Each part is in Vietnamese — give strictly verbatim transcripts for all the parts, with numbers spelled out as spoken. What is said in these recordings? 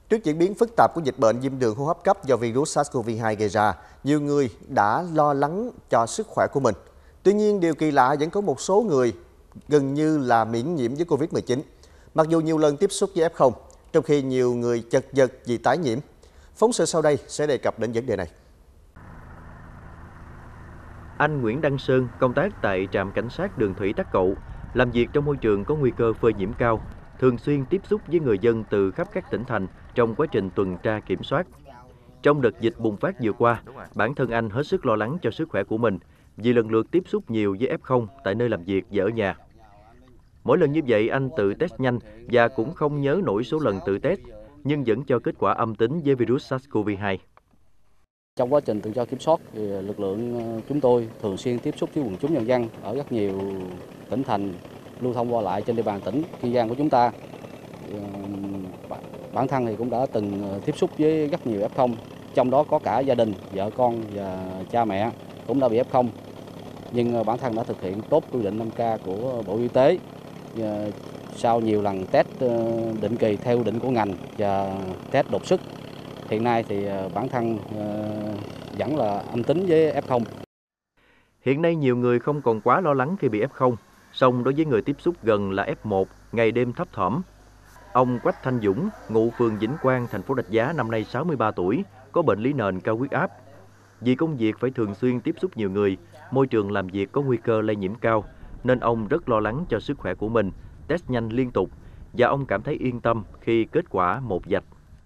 Trước diễn biến phức tạp của dịch bệnh viêm đường hô hấp cấp do virus SARS-xê o vê hai gây ra, nhiều người đã lo lắng cho sức khỏe của mình. Tuy nhiên, điều kỳ lạ vẫn có một số người gần như là miễn nhiễm với Covid mười chín, mặc dù nhiều lần tiếp xúc với ép không, trong khi nhiều người chật vật vì tái nhiễm. Phóng sự sau đây sẽ đề cập đến vấn đề này. Anh Nguyễn Đăng Sơn công tác tại trạm cảnh sát đường thủy Tắc Cậu, làm việc trong môi trường có nguy cơ phơi nhiễm cao, thường xuyên tiếp xúc với người dân từ khắp các tỉnh thành trong quá trình tuần tra kiểm soát. Trong đợt dịch bùng phát vừa qua, bản thân anh hết sức lo lắng cho sức khỏe của mình vì lần lượt tiếp xúc nhiều với ép không tại nơi làm việc và ở nhà. Mỗi lần như vậy anh tự test nhanh và cũng không nhớ nổi số lần tự test, nhưng vẫn cho kết quả âm tính với virus SARS-xê o vê hai. Trong quá trình tuần tra kiểm soát, thì lực lượng chúng tôi thường xuyên tiếp xúc với quần chúng nhân dân ở rất nhiều tỉnh thành lưu thông qua lại trên địa bàn tỉnh Kiên Giang của chúng ta. Bản thân thì cũng đã từng tiếp xúc với rất nhiều ép không, trong đó có cả gia đình, vợ con và cha mẹ cũng đã bị ép không. Nhưng bản thân đã thực hiện tốt quy định năm K của Bộ Y tế. Sau nhiều lần test định kỳ theo quy định của ngành và test đột xuất, hiện nay thì bản thân vẫn là âm tính với ép không. Hiện nay nhiều người không còn quá lo lắng khi bị ép không, song đối với người tiếp xúc gần là ép một, ngày đêm thấp thỏm. Ông Quách Thanh Dũng, ngụ phường Vĩnh Quang, thành phố Rạch Giá, năm nay sáu mươi ba tuổi, có bệnh lý nền cao huyết áp. Vì công việc phải thường xuyên tiếp xúc nhiều người, môi trường làm việc có nguy cơ lây nhiễm cao, nên ông rất lo lắng cho sức khỏe của mình, test nhanh liên tục, và ông cảm thấy yên tâm khi kết quả một vạch.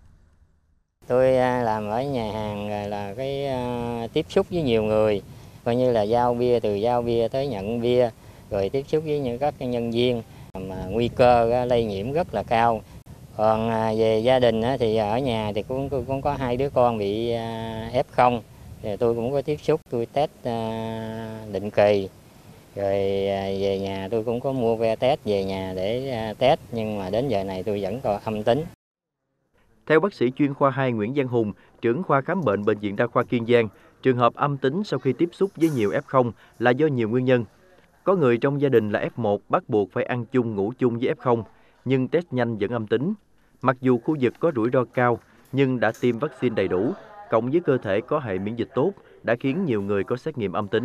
Tôi làm ở nhà hàng là cái tiếp xúc với nhiều người, coi như là giao bia, từ giao bia tới nhận bia, rồi tiếp xúc với những các nhân viên mà nguy cơ lây nhiễm rất là cao. Còn về gia đình thì ở nhà thì cũng cũng có hai đứa con bị ép không, thì tôi cũng có tiếp xúc, tôi test định kỳ. Rồi về nhà tôi cũng có mua que test về nhà để test, nhưng mà đến giờ này tôi vẫn còn âm tính. Theo bác sĩ chuyên khoa hai Nguyễn Văn Hùng, trưởng khoa khám bệnh Bệnh viện Đa khoa Kiên Giang, trường hợp âm tính sau khi tiếp xúc với nhiều ép không là do nhiều nguyên nhân. Có người trong gia đình là ép một bắt buộc phải ăn chung ngủ chung với ép không, nhưng test nhanh vẫn âm tính. Mặc dù khu vực có rủi ro cao, nhưng đã tiêm vaccine đầy đủ, cộng với cơ thể có hệ miễn dịch tốt, đã khiến nhiều người có xét nghiệm âm tính.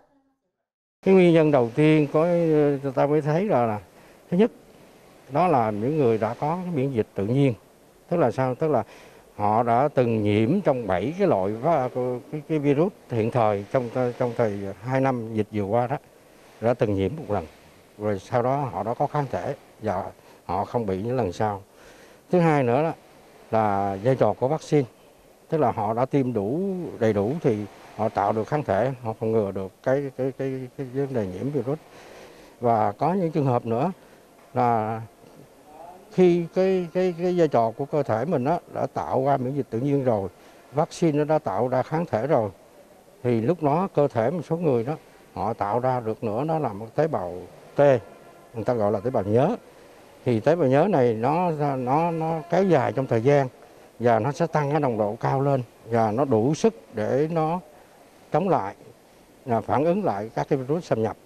Cái nguyên nhân đầu tiên có ta mới thấy là, là thứ nhất, đó là những người đã có cái miễn dịch tự nhiên. Tức là sao? Tức là họ đã từng nhiễm trong bảy cái loại cái, cái virus hiện thời trong trong thời hai năm dịch vừa qua đó, đã từng nhiễm một lần. Rồi sau đó họ đã có kháng thể và họ không bị những lần sau. Thứ hai nữa đó, là vai trò của vaccine. Tức là họ đã tiêm đủ đầy đủ thì họ tạo được kháng thể, họ phòng ngừa được cái cái cái cái vấn đề nhiễm virus. Và có những trường hợp nữa là khi cái cái cái vai trò của cơ thể mình đó đã tạo ra miễn dịch tự nhiên rồi, vaccine nó đã tạo ra kháng thể rồi, thì lúc đó cơ thể một số người đó họ tạo ra được nữa, nó là một tế bào T, người ta gọi là tế bào nhớ. Thì tế bào nhớ này nó nó nó kéo dài trong thời gian và nó sẽ tăng cái nồng độ cao lên và nó đủ sức để nó chống lại, là phản ứng lại các cái virus xâm nhập.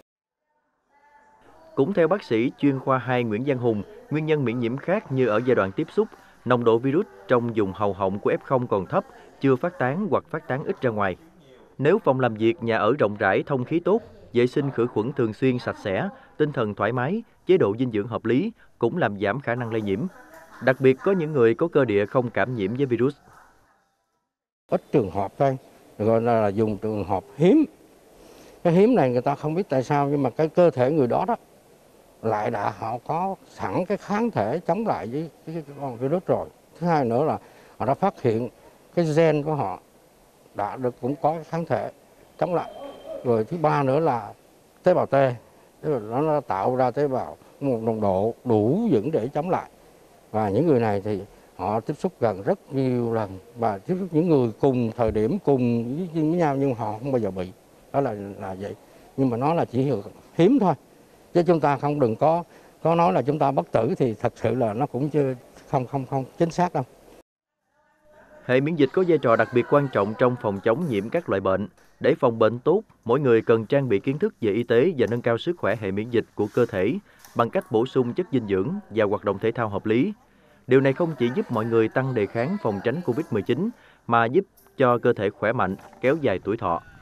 Cũng theo bác sĩ chuyên khoa hai Nguyễn Văn Hùng, nguyên nhân miễn nhiễm khác như ở giai đoạn tiếp xúc, nồng độ virus trong vùng hầu họng của ép không còn thấp, chưa phát tán hoặc phát tán ít ra ngoài. Nếu phòng làm việc, nhà ở rộng rãi, thông khí tốt, vệ sinh khử khuẩn thường xuyên sạch sẽ, tinh thần thoải mái, chế độ dinh dưỡng hợp lý cũng làm giảm khả năng lây nhiễm. Đặc biệt có những người có cơ địa không cảm nhiễm với virus. Ít trường hợp thôi, gọi là dùng trường hợp hiếm. Cái hiếm này người ta không biết tại sao, nhưng mà cái cơ thể người đó đó lại đã họ có sẵn cái kháng thể chống lại với cái con virus rồi. Thứ hai nữa là họ đã phát hiện cái gen của họ đã được cũng có cái kháng thể chống lại. Rồi thứ ba nữa là tế bào T, tức là nó tạo ra tế bào một nồng độ đủ vững để chống lại. Và những người này thì họ tiếp xúc gần rất nhiều lần và tiếp xúc những người cùng thời điểm cùng với nhau nhưng họ không bao giờ bị. Đó là là vậy. Nhưng mà nó là chỉ hiếm thôi. Chứ chúng ta không đừng có có nói là chúng ta bất tử thì thật sự là nó cũng chưa không không không chính xác đâu. Hệ miễn dịch có vai trò đặc biệt quan trọng trong phòng chống nhiễm các loại bệnh. Để phòng bệnh tốt, mỗi người cần trang bị kiến thức về y tế và nâng cao sức khỏe hệ miễn dịch của cơ thể bằng cách bổ sung chất dinh dưỡng và hoạt động thể thao hợp lý. Điều này không chỉ giúp mọi người tăng đề kháng phòng tránh Covid mười chín mà giúp cho cơ thể khỏe mạnh, kéo dài tuổi thọ.